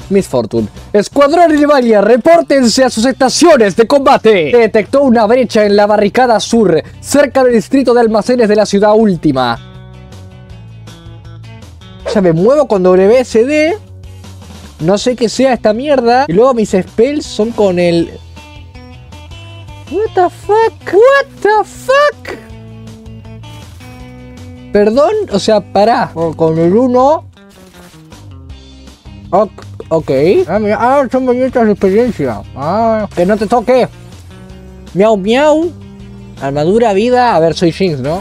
Miss Fortune. Escuadrón Animalia, repórtense a sus estaciones de combate. Se detectó una brecha en la barricada sur, cerca del distrito de almacenes de la ciudad última. O sea, me muevo con WSD. No sé qué sea esta mierda. Y luego mis spells son con el... What the fuck? What the fuck? Perdón, o sea, pará. Con el 1... Ok. Son bonitas de experiencia. Que no te toque. Miau, miau. Armadura, vida. A ver, soy Jinx, ¿no?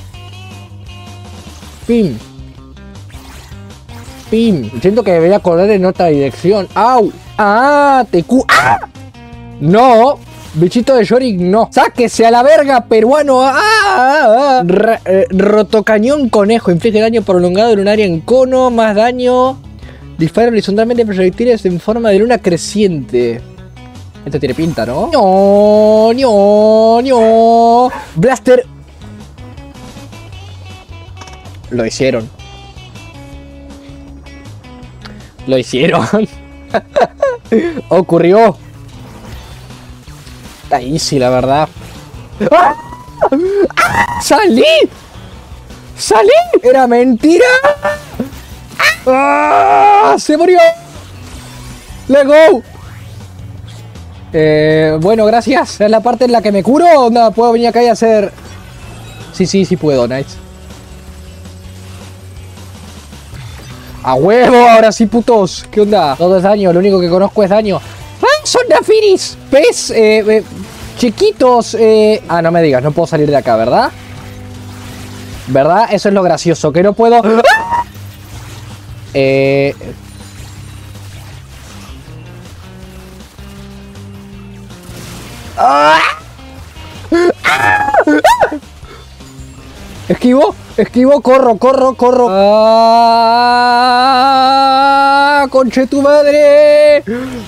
Pim. Pim. Siento que debería correr en otra dirección. ¡Au! ¡Ah! ¡Ah! ¡No! Bichito de Yorick, no. ¡Sáquese a la verga, peruano! ¡Ah! Rotocañón conejo. Inflige daño prolongado en un área en cono. Más daño. Dispara horizontalmente proyectiles en forma de luna creciente. Esto tiene pinta, ¿no? No, no, no. Blaster. Lo hicieron. Lo hicieron. Ocurrió. Está easy, la verdad. ¡Ah! ¡Ah! ¡Salí! ¡Salí! ¡Era mentira! ¡Ah! ¡Se murió! ¡Let's go! Bueno, gracias. ¿Es la parte en la que me curo o onda? ¿Puedo venir acá y hacer...? Sí puedo, nice. ¡A huevo! Ahora sí, putos. ¿Qué onda? Todo es daño, lo único que conozco es daño. ¡Ah! ¡Son Nafiris! ¿Ves? Chiquitos. Ah, no me digas, no puedo salir de acá, ¿verdad? ¿Verdad? Eso es lo gracioso, que no puedo... ¡Ah! ¡Ah! Esquivo, corro. ¡Ah! ¡Conche tu madre!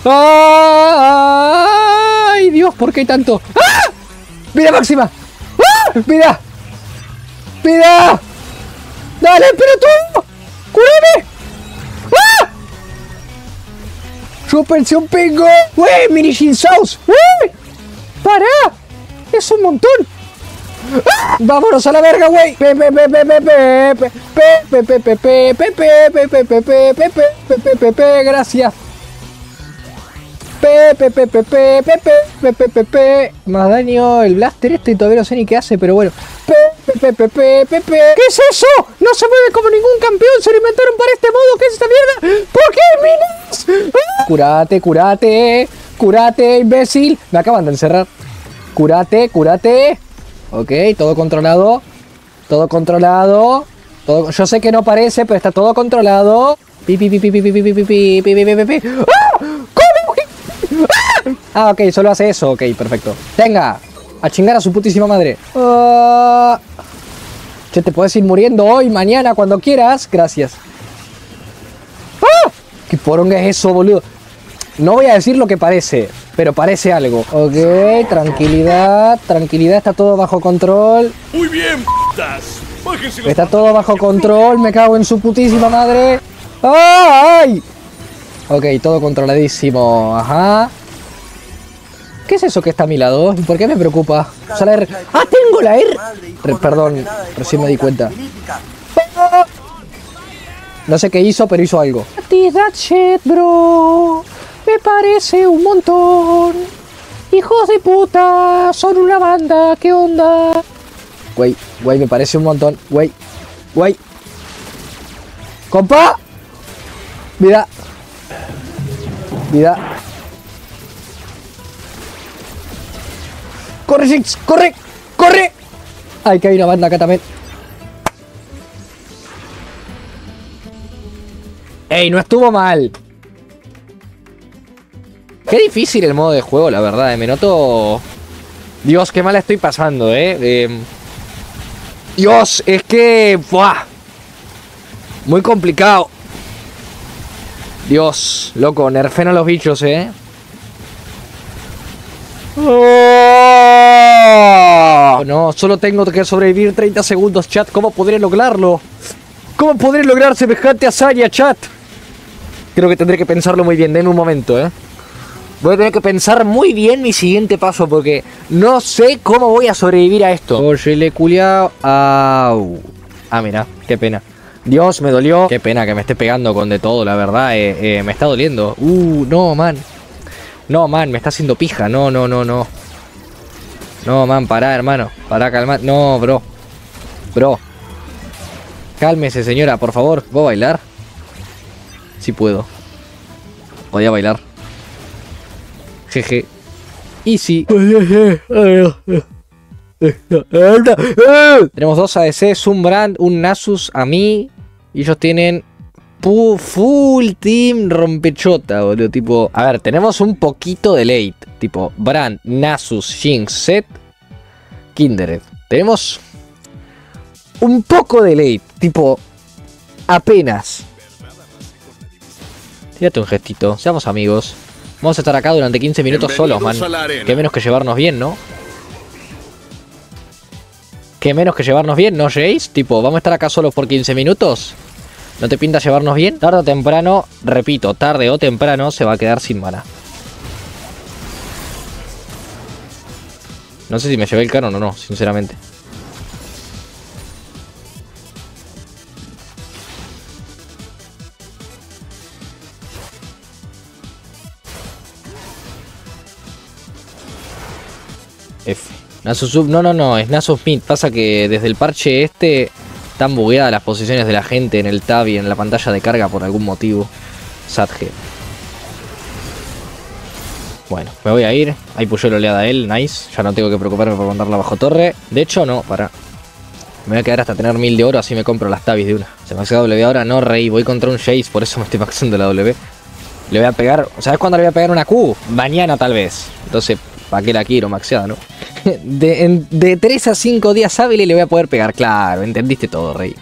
¡Ay, Dios! ¿Por qué hay tanto? ¡Ah! ¡Vida máxima! ¡Ah! ¡Vida! ¡Dale, pero tú! ¡Cúrame! ¡Ah! ¡Suspensión pengo! ¡Wey! ¡Mini Shin Sauce! ¡Wey! ¡Para! ¡Es un montón! ¡Ah! ¡Vámonos a la verga, güey! Gracias. Más daño el blaster este, todavía no sé ni qué hace, pero bueno. ¿Qué es eso? No se mueve como ningún campeón, se lo inventaron para este modo. ¿Qué es esta mierda? ¿Por qué minas? Curate, imbécil. Me acaban de encerrar. Curate. Ok, todo controlado. Yo sé que no parece, pero está todo controlado. Ah, ok, solo hace eso. Ok, perfecto. Venga, a chingar a su putísima madre. Che, te puedes ir muriendo hoy, mañana, cuando quieras. Gracias. ¡Ah! ¿Qué poronga es eso, boludo? No voy a decir lo que parece, pero parece algo. Ok, tranquilidad, está todo bajo control. Muy bien, p***tas. Está todo bajo control, me cago en su putísima madre. ¡Ay! Ok, todo controladísimo, ajá. ¿Qué es eso que está a mi lado? ¿Por qué me preocupa? O sea, ¡ah, tengo la R! Perdón, recién me di cuenta. No sé qué hizo, pero hizo algo. That shit, bro. Me parece un montón. Hijos de puta, son una banda, ¿qué onda? Güey, me parece un montón. Güey. ¡Compa! Vida. ¡Corre, Jinx! ¡Corre! ¡Ay, que hay una banda acá también! ¡Ey, no estuvo mal! Qué difícil el modo de juego, la verdad. Me noto... Dios, qué mal estoy pasando, Dios, es que... ¡buah! Muy complicado. Dios, loco, nerfen a los bichos, ¡Oh! No, solo tengo que sobrevivir 30 segundos, chat. ¿Cómo podré lograrlo? ¿Cómo podré lograr semejante hazaña, chat? Creo que tendré que pensarlo muy bien. Denme un momento, Voy a tener que pensar muy bien mi siguiente paso porque no sé cómo voy a sobrevivir a esto. Oye, le culiao. Au. Ah, mira, qué pena. Dios, me dolió. Qué pena que me esté pegando con de todo, la verdad. Me está doliendo. No, man. No, man, me está haciendo pija. No. No, man, pará, hermano. Pará, calma. No, bro. Bro. Cálmese, señora, por favor. ¿Puedo bailar? Sí puedo. Podía bailar. Jeje. Easy. Tenemos dos ADCs, un Brand, un Nasus, a mí. Y ellos tienen full team rompechota, boludo. Tipo, a ver, tenemos un poquito de late. Tipo, Brand, Nasus, Jinx, Zed, Kindred. Tenemos un poco de late. Tipo, apenas. Tírate un gestito, seamos amigos. Vamos a estar acá durante 15 minutos solos, man. Qué menos que llevarnos bien, ¿no? Qué menos que llevarnos bien, ¿no, Jace? Tipo, ¿vamos a estar acá solos por 15 minutos? ¿No te pinta llevarnos bien? Tarde o temprano, repito, tarde o temprano se va a quedar sin mana. No sé si me llevé el canon o no, sinceramente. F. Nasus sub, no, es Nasus mid. Pasa que desde el parche están bugueadas las posiciones de la gente en el tab y en la pantalla de carga por algún motivo. Sadge. Bueno, me voy a ir. Ahí puso la oleada a él, nice. Ya no tengo que preocuparme por mandarla bajo torre. De hecho, no, para. Me voy a quedar hasta tener 1000 de oro, así me compro las tabis de una. Se me hace W ahora, no rey. Voy contra un Jace, por eso me estoy maxando la W. Le voy a pegar, ¿sabes cuándo le voy a pegar una Q? Mañana tal vez. Entonces, ¿para qué la quiero maxeada, no? De 3 a 5 días hábiles le voy a poder pegar. Claro, entendiste todo, rey.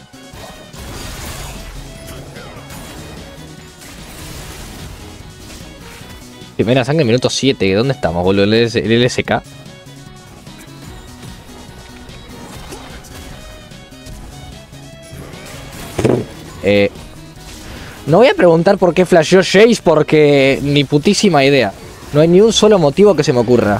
Primera sangre, minuto 7. ¿Dónde estamos, boludo? El LSK. No voy a preguntar por qué flasheó Jace porque ni putísima idea. No hay ni un solo motivo que se me ocurra.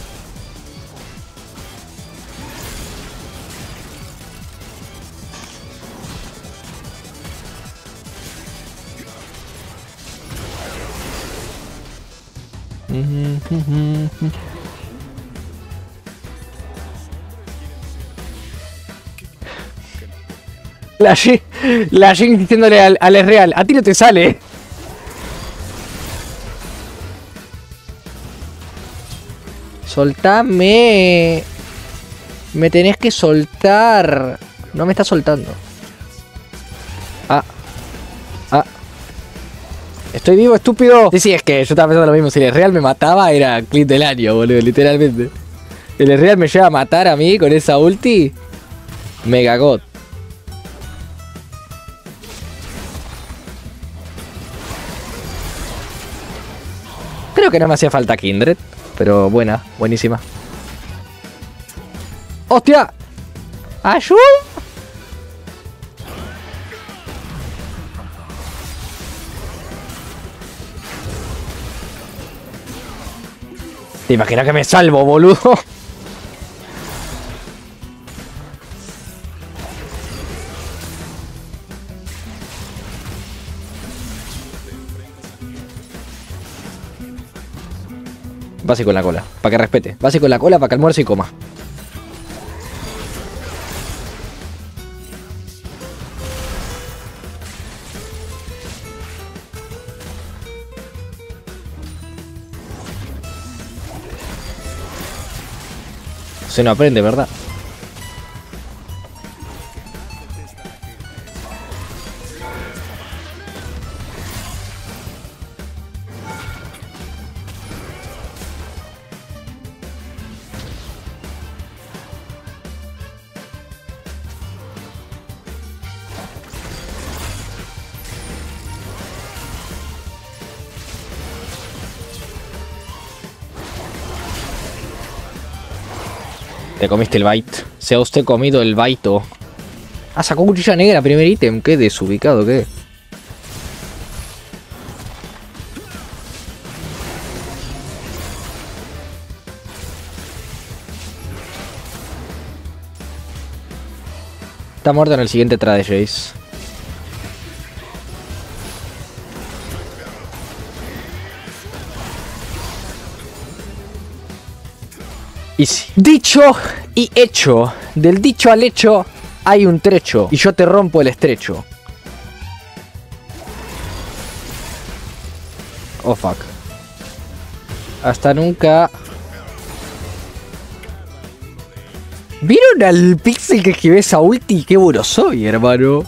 La Jinx diciéndole al Ezreal, a ti no te sale. Soltame. Me tenés que soltar. No me está soltando. Estoy vivo, estúpido. Sí, es que yo estaba pensando lo mismo. Si el Ezreal me mataba, era clip del año, boludo, literalmente. El Ezreal me lleva a matar a mí con esa ulti. Mega God. Creo que no me hacía falta Kindred, pero buenísima. ¡Hostia! ¡Ayuda! ¿Te imaginas que me salvo, boludo? Básico en la cola, para que respete. Básico en la cola para que almuerce y coma. Se no aprende, ¿verdad? Te comiste el bite. Se ha usted comido el baito. Ah, sacó cuchilla negra, primer ítem. Qué desubicado, qué. Está muerto en el siguiente trade, Jace. Easy. Dicho y hecho. Del dicho al hecho hay un trecho. Y yo te rompo el estrecho. Oh, fuck. Hasta nunca. ¿Vieron al pixel que esquivé esa ulti? Qué bueno soy, hermano.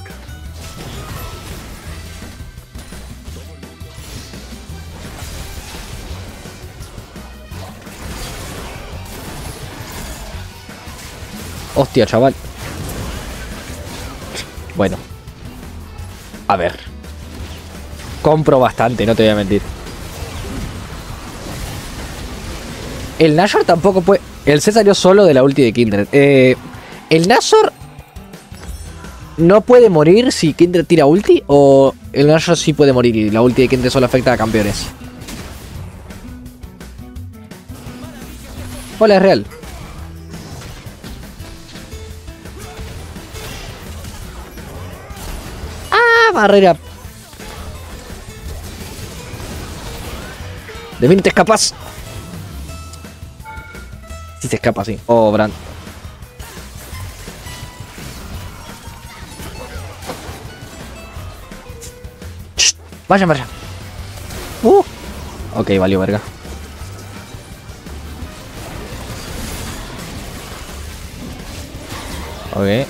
Hostia, chaval. Bueno. A ver. Compro bastante, no te voy a mentir. El Nashor tampoco puede... El C salió solo de la ulti de Kindred. ¿El Nashor no puede morir si Kindred tira ulti? ¿O el Nashor sí puede morir y la ulti de Kindred solo afecta a campeones? Hola, es real. ¡Ah, barrera! De mí no te escapas. Si se escapa, sí. Oh, Brand. Shh, vayan, vayan. Ok, valió verga. Ok.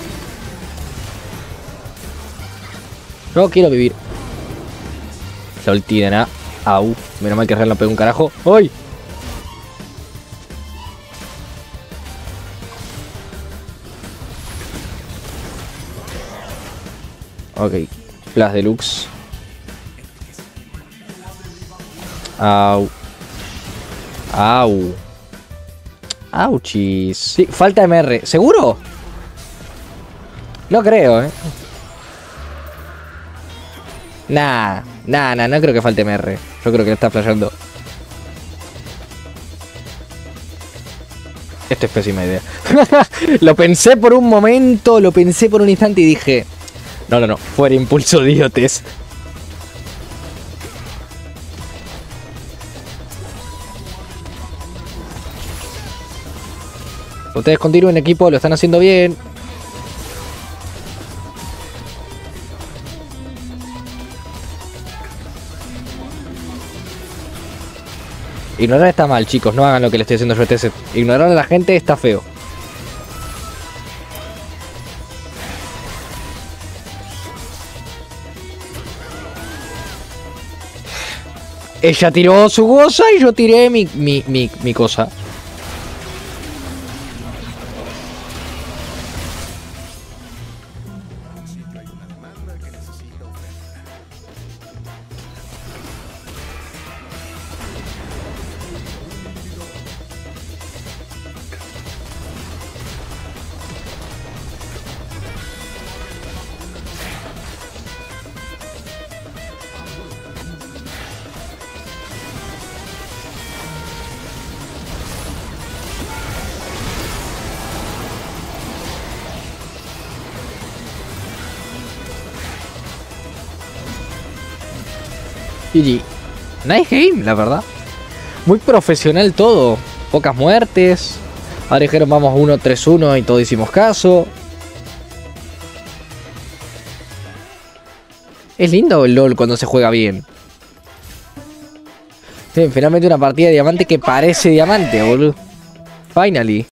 Yo quiero vivir. La ulti de nada. Au. Menos mal que Real no pegó un carajo. ¡Ay! Ok, Flash Deluxe. Au. Au. Auchis. Sí, falta MR. ¿Seguro? No creo, Nah, no creo que falte MR. Yo creo que está flasheando. Esto es pésima idea. Lo pensé por un momento, lo pensé por un instante y dije... No, fuera impulso de idiotes. Ustedes continúen, equipo, lo están haciendo bien. Ignorar está mal, chicos, no hagan lo que le estoy haciendo yo a este set. Ignorar a la gente está feo. Ella tiró su cosa y yo tiré mi cosa. GG. Nice game, la verdad. Muy profesional todo. Pocas muertes. Ahora dijeron vamos 1-3-1 y todos hicimos caso. Es lindo el LOL cuando se juega bien. Sí, finalmente una partida de diamante que parece diamante, boludo. Finally.